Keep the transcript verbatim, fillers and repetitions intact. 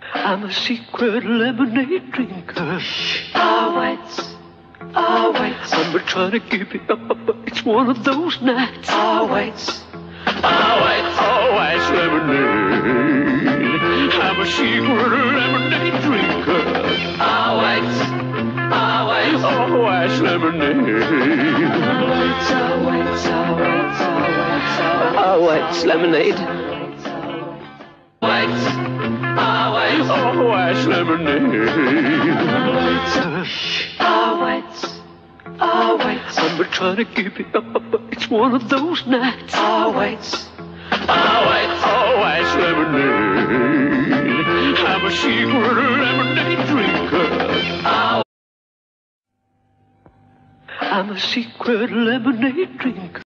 I'm a secret lemonade drinker. Oh, wait, oh, wait. I'm trying to give it up, but it's one of those nights. Oh, wait, oh, wait, oh, it's lemonade. I'm a secret lemonade drinker. Oh, wait, oh, wait. Oh, it's lemonade. Oh, wait, oh, wait, oh, wait, oh, wait, oh, it's lemonade. Wait, oh, wait, oh, it's lemonade. oh, wait, oh, wait. I'm trying to give it up, but it's one of those nights. Oh, wait, oh, wait, oh, it's lemonade. I'm a secret lemonade drinker. oh. I'm a secret lemonade drinker.